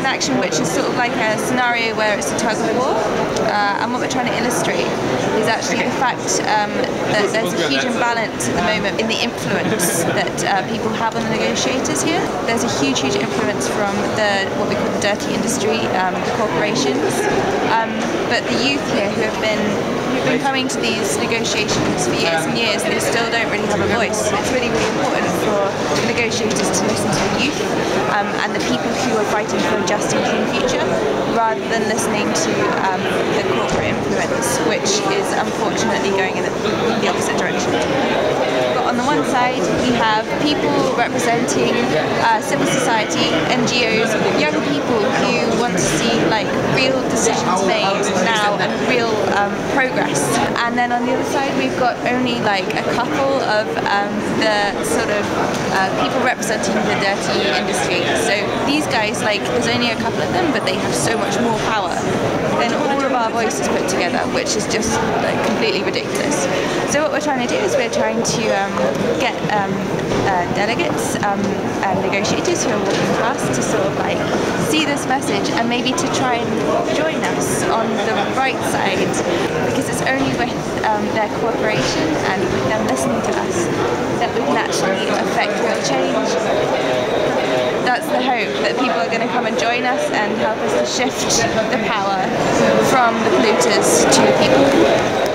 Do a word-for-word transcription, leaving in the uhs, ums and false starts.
an action which is sort of like a scenario where it's a tug of war, uh, and what we're trying to illustrate is actually the fact um, that there's a huge imbalance at the moment in the influence that uh, people have on the negotiators here. There's a huge, huge influence from the what we call the dirty industry, um, the corporations, um, but the youth here who have been who've been coming to these negotiations for years and years, they still don't really have a voice. It's really, really important for negotiators to listen to the youth um, and the people who are fighting for a just and clean future, rather than listening to um, the corporate influence, which is unfortunately going in the opposite direction. But on the one side, we have people representing uh, civil society, N G Os, young people who want to see like real decisions made now and real um, progress. And then on the other side, we've got only like a couple of um, the sort of uh, people representing the dirty industry. So these guys, like, there's only a couple of them, but they have so much more power than all of our voices put together, which is just like completely ridiculous. So what we're trying to do is we're trying to um, get um, uh, delegates um, and negotiators who are walking past to sort of like see this message and maybe to try and join us on the right side, because it's only with um, their cooperation and with them listening to us that we can actually affect real change. That's the hope, that people are going to come and join us and help us to shift the power from the polluters to the people.